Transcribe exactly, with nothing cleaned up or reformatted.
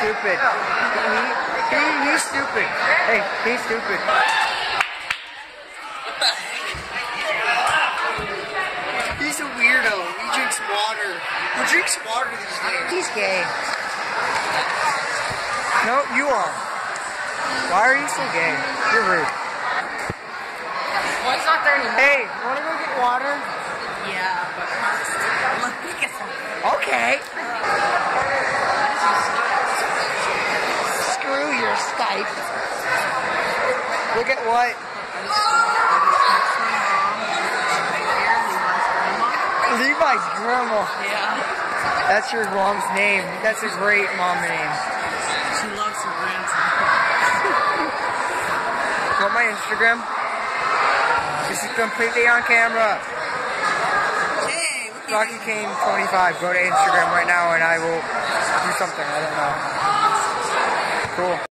stupid. He, he, he's stupid. Hey, he's stupid. He's a weirdo. He drinks water. Who drinks water these days? He's gay. No, you are. Why are you so gay? You're rude. Well, it's not there anymore. Hey, wanna go get water? Yeah, but let me get some. Okay. Screw your Skype. Look at what? Levi's grandma. Yeah. That's your mom's name. That's a great mom name. She loves her grandson. Want my Instagram? This is completely on camera. Hey, look at Rocky Kane twenty-five. Go to Instagram right now and I will do something. I don't know. Cool.